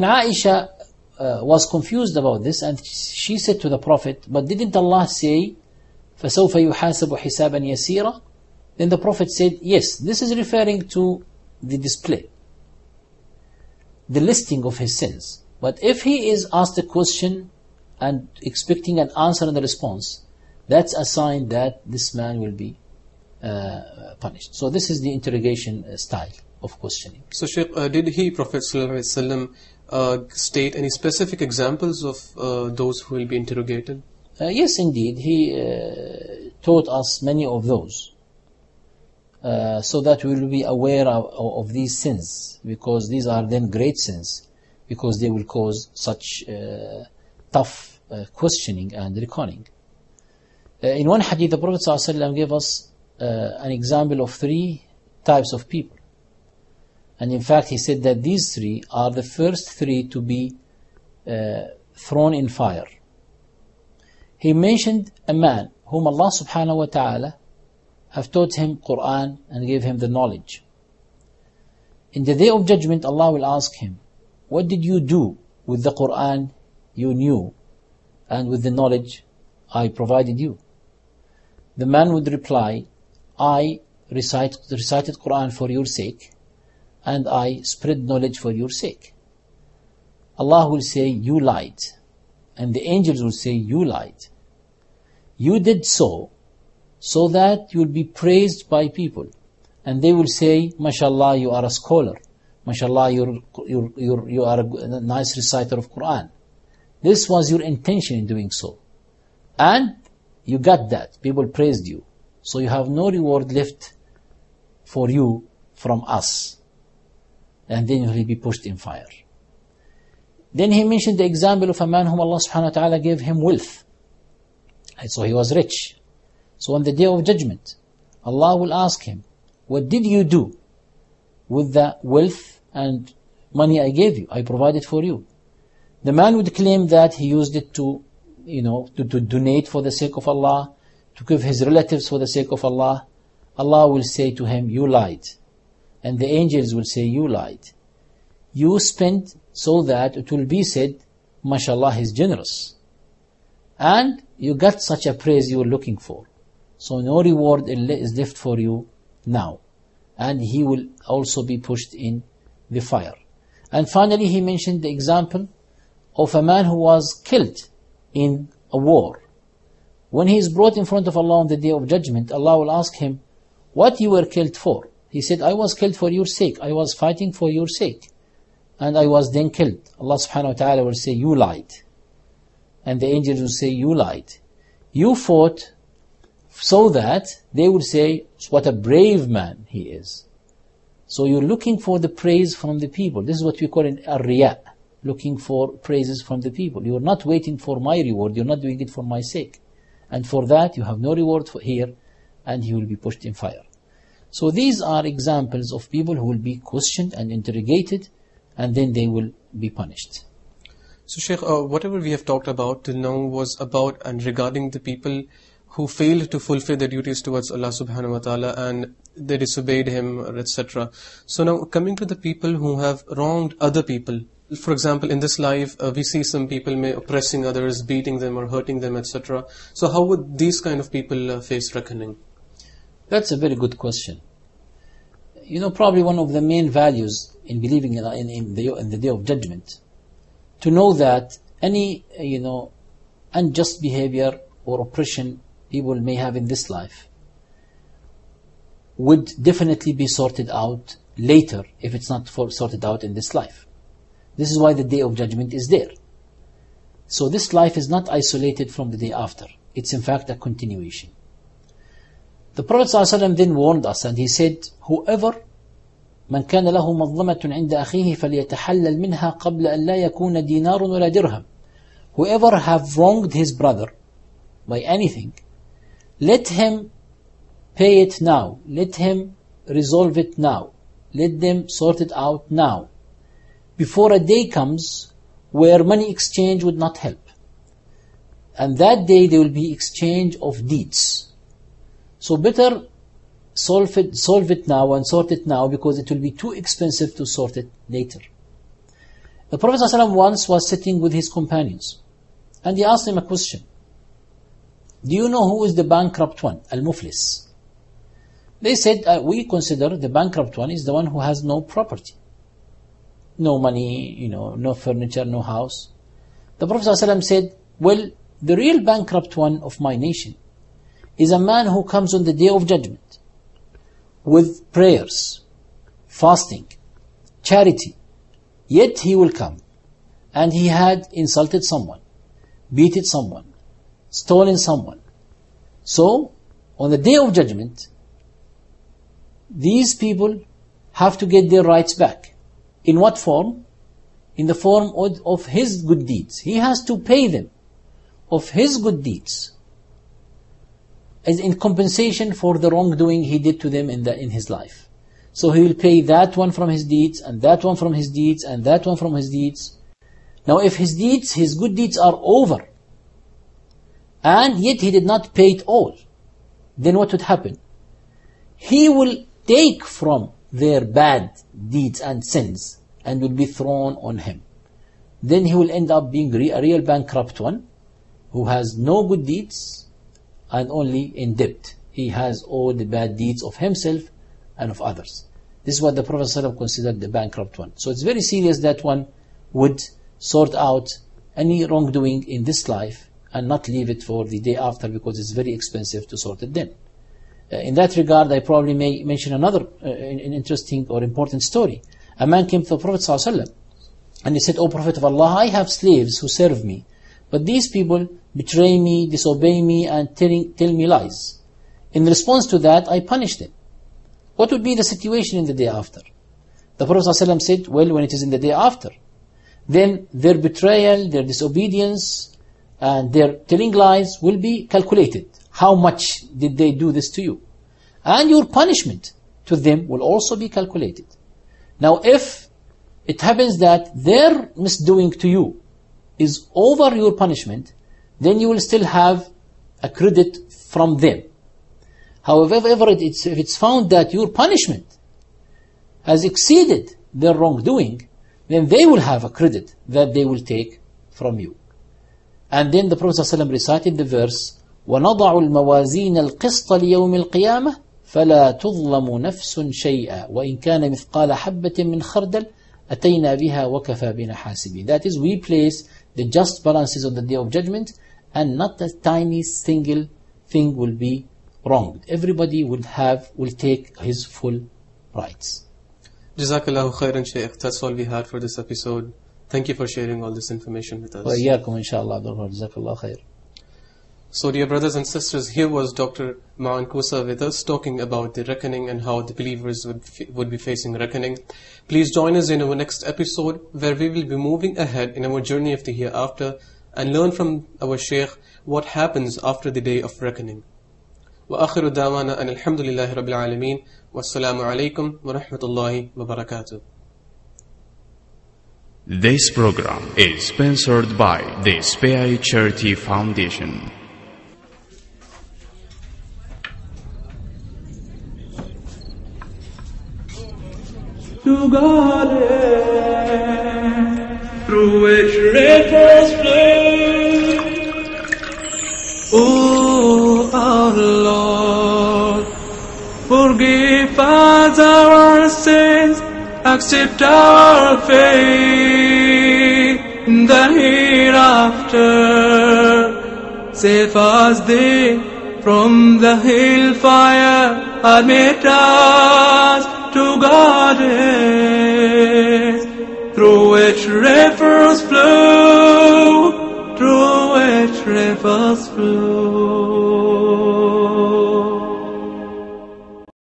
Aisha was confused about this, and she said to the Prophet, but didn't Allah say فَسَوْفَ يُحَاسَبُ حِسَابًا يَسِيرًا? Then the Prophet said, yes, this is referring to the display, the listing of his sins. But if he is asked a question and expecting an answer and a response, that's a sign that this man will be punished. So this is the interrogation style of questioning. So Shaykh, did Prophet ﷺ state any specific examples of those who will be interrogated? Yes, indeed. He taught us many of those, so that we will be aware of these sins, because these are then great sins, because they will cause such tough questioning and reckoning. In one hadith, the Prophet ﷺ gave us an example of 3 types of people. And in fact, he said that these 3 are the first 3 to be thrown in fire. He mentioned a man whom Allah subhanahu wa ta'ala have taught him Quran and gave him the knowledge. In the day of judgment, Allah will ask him, what did you do with the Quran you knew and with the knowledge I provided you? The man would reply, I recited Quran for your sake, and I spread knowledge for your sake. Allah will say, you lied. And the angels will say, you lied. You did so that you will be praised by people. And they will say, mashallah, you are a scholar. Mashallah, you are a nice reciter of Quran. This was your intention in doing so. And you got that. People praised you. So you have no reward left for you from us. And then you will be pushed in fire. Then he mentioned the example of a man whom Allah subhanahu wa ta'ala gave him wealth. And so he was rich. So on the day of judgment, Allah will ask him, what did you do with the wealth and money I gave you, I provided for you? The man would claim that he used it to donate for the sake of Allah, to give his relatives for the sake of Allah. Allah will say to him, you lied. And the angels will say, you lied. You spent so that it will be said, mashallah, he's generous. And you got such a praise you were looking for. So no reward is left for you now. And he will also be pushed in the fire. And finally, he mentioned the example of a man who was killed in a war. When he is brought in front of Allah on the day of judgment, Allah will ask him, what you were killed for? He said, I was killed for your sake. I was fighting for your sake. And I was then killed. Allah subhanahu wa ta'ala will say, you lied. And the angels will say, you lied. You fought so that they will say, what a brave man he is. So you're looking for the praise from the people. This is what we call an ar-riya, looking for praises from the people. You're not waiting for my reward. You're not doing it for my sake. And for that, you have no reward here, and you will be pushed in fire. So these are examples of people who will be questioned and interrogated, and then they will be punished. So Shaykh, whatever we have talked about till now was about and regarding the people who failed to fulfill their duties towards Allah subhanahu wa ta'ala and they disobeyed Him, etc. So now coming to the people who have wronged other people. For example, in this life, we see some people may oppressing others, beating them or hurting them, etc. So how would these kind of people face reckoning? That's a very good question. Probably one of the main values in believing in the day of judgment, to know that any unjust behavior or oppression people may have in this life would definitely be sorted out later if it's not sorted out in this life. This is why the day of judgment is there. So this life is not isolated from the day after. It's in fact a continuation. The Prophet ﷺ then warned us, and he said, whoever من كان له مظلمة عند أخيه فليتحلل منها قبل أن لا يكون دينار ولا درهم. Whoever have wronged his brother by anything, let him pay it now. Let him resolve it now. Let them sort it out now, before a day comes where money exchange would not help. And that day there will be exchange of deeds. So better solve it now and sort it now, because it will be too expensive to sort it later. The Prophet ﷺ once was sitting with his companions, and he asked them a question. Do you know who is the bankrupt one? Al-Muflis. They said, we consider the bankrupt one is the one who has no property. No money, no furniture, no house. The Prophet ﷺ said, well, the real bankrupt one of my nation is a man who comes on the day of judgment with prayers, fasting, charity. Yet he will come and he had insulted someone, beaten someone, stolen someone. So, on the day of judgment, these people have to get their rights back. In what form? In the form of his good deeds. He has to pay them of his good deeds as in compensation for the wrongdoing he did to them in his life. So he will pay that one from his deeds, and that one from his deeds, and that one from his deeds. Now if his good deeds are over, and yet he did not pay it all, then what would happen? He will take from their bad deeds and sins and will be thrown on him. Then he will end up being a real bankrupt one who has no good deeds and only in debt. He has all the bad deeds of himself and of others. This is what the Prophet ﷺ considered the bankrupt one. So it's very serious that one would sort out any wrongdoing in this life and not leave it for the day after, because it's very expensive to sort it then. In that regard, I probably may mention another an interesting or important story. A man came to the Prophet ﷺ and he said, O Prophet of Allah, I have slaves who serve me, but these people betray me, disobey me, and tell me lies. In response to that, I punish them. What would be the situation in the day after? The Prophet ﷺ said, well, when it is in the day after, then their betrayal, their disobedience, and their telling lies will be calculated. How much did they do this to you? And your punishment to them will also be calculated. Now, if it happens that their misdoing to you is over your punishment, then you will still have a credit from them. However, if it's found that your punishment has exceeded their wrongdoing, then they will have a credit that they will take from you. And then the Prophet ﷺ recited the verse, وَنَضَعُ الْمَوَازِينَ الْقِسْطَ لِيَوْمِ الْقِيَامَةِ فَلَا تُظْلَمُ نَفْسٌ شَيْئًا وَإِنْ كَانَ مِثْقَالَ حَبَّةٍ مِّنْ خَرْدَلٍ أَتَيْنَا بِهَا وَكَفَى بِنَا حَاسِبِينَ. That is, we place the just balances on the day of judgment, and not a tiny single thing will be wronged. Everybody will take his full rights. Jazakallahu khairan, Shaykh. That's all we had for this episode. Thank you for sharing all this information with us. وإياكم إن شاء الله. جزاك الله خير. So, dear brothers and sisters, here was Dr. Ma'an Kusa with us talking about the reckoning and how the believers would be facing reckoning. Please join us in our next episode, where we will be moving ahead in our journey of the hereafter and learn from our Shaykh what happens after the day of reckoning. وآخر دعوانا أن الحمد لله رب العالمين والسلام عليكم ورحمة الله وبركاته. This program is sponsored by the Spei Charity Foundation. To God, through which rivers flow. Oh, our Lord, forgive us our sins, accept our faith in the hereafter. Save us thee from the hellfire, admit us to gardens, through which rivers flow, through which rivers flow.